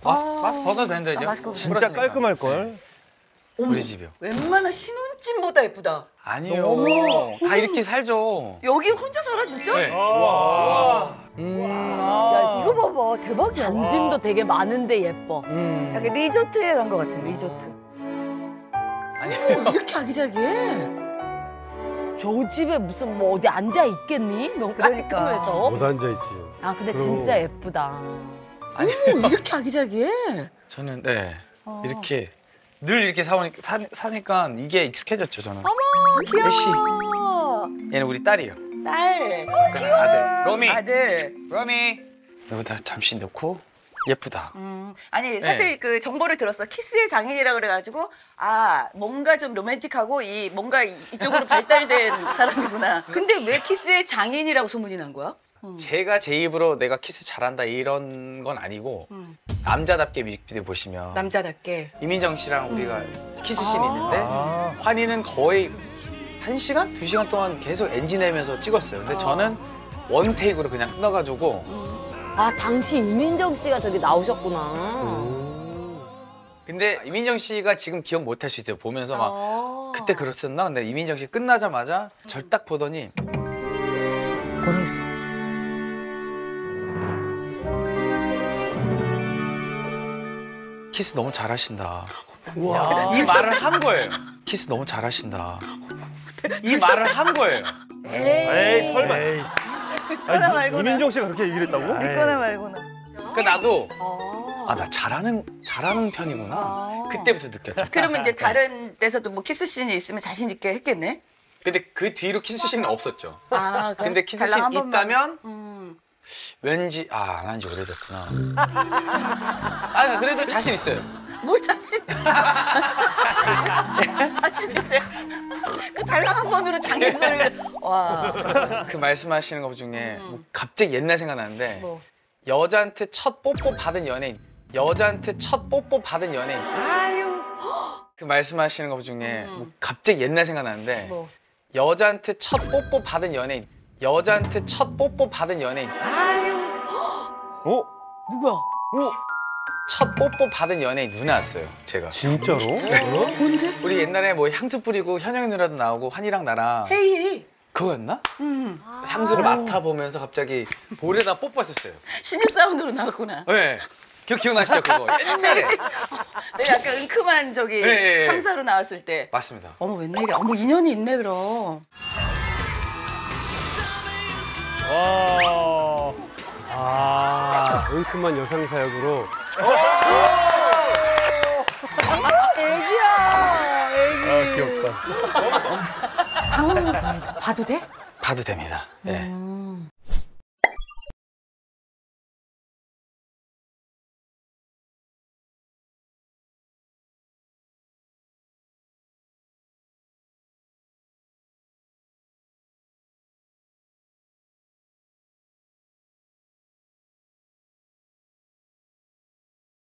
마스크 벗어도 된다 이제. 진짜 깔끔할 걸. 우리 집이요. 웬만한 신혼집보다 예쁘다. 아니요. 다 이렇게 살죠. 여기 혼자 살아 진짜? 네. 야, 이거 봐봐. 대박이야. 잔짐도 되게 많은데 예뻐. 약간 리조트에 간 것 같아, 리조트. 이렇게 아기자기해. 저 집에 무슨 뭐 어디 앉아 있겠니? 너무 그러니까. 깔끔해서. 못 앉아있지. 아 근데 진짜 예쁘다. 이렇게 아기자기해. 저는 네 이렇게 늘 이렇게 사니까 이게 익숙해졌죠 저는. 귀여워. 애쉬. 얘는 우리 딸이에요. 딸. 그건 아들. 로미. 아들. 로미. 여기다 잠시 넣고 예쁘다. 아니 사실 그 정보를 들었어. 키스의 장인이라 그래가지고 아 뭔가 좀 로맨틱하고 뭔가 이쪽으로 발달된 사람이구나. 근데 왜 키스의 장인이라고 소문이 난 거야? 제가 제 입으로 내가 키스 잘한다 이런 건 아니고 남자답게 뮤직비디오 보시면 남자답게. 이민정 씨랑 우리가 키스씬이 있는데 환희는 거의 1시간? 2시간 동안 계속 엔진 내면서 찍었어요. 근데 저는 원 테이크로 그냥 끊어가지고 아 당시 이민정 씨가 저기 나오셨구나. 근데 이민정 씨가 지금 기억 못 할 수 있어요. 보면서 막 그때 그랬었나? 근데 이민정 씨 끝나자마자 절 딱 보더니 뭐라 했어? 키스 너무 잘하신다. 이 말을 한 거예요. 키스 너무 잘하신다. 이 말을 한 거예요. 에이, 설마. 믿거나 말거나. 이민정 씨가 그렇게 얘기를 했다고? 믿거나 말거나. 그러니까 나도 아, 나 잘하는 편이구나. 그때부터 느꼈죠. 그러면 이제 다른 데서도 뭐 키스 씬이 있으면 자신 있게 했겠네. 근데 그 뒤로 키스 씬은 없었죠. 아, 그래? 근데 키스 씬 달랑 한 번만. 있다면 왠지 안 한 지 오래됐구나. 아 그래도 자신 있어요. 뭘 자신? 자신 있대. 그 달랑 한 번으로 장인 소리를 와. 그 말씀하시는 것 중에 뭐 갑자기 옛날 생각나는데 뭐? 여자한테 첫 뽀뽀 받은 연예인. 그 말씀하시는 것 중에 뭐 갑자기 옛날 생각나는데 뭐? 여자한테 첫 뽀뽀 받은 연예인. 어? 누구야? 첫 뽀뽀 받은 연예인 누나였어요, 제가. 진짜로? 언제? 우리 옛날에 뭐 향수 뿌리고 현영이 누나도 나오고 환희랑 나랑 헤이. 그거였나? 향수를 맡아보면서 갑자기 볼에다 뽀뽀했었어요. 신입 사원으로 나왔구나. 네. 기억나시죠, 그거? 옛날에. 내가 약간 은큼한 저기 네. 상사로 나왔을 때. 맞습니다. 어머 웬일이야. 어머 인연이 있네 그럼. 와. 아, 은큼한 여상 사역으로. 애기야, 애기. 아, 귀엽다. 방 봐도 돼? 봐도 됩니다. 예.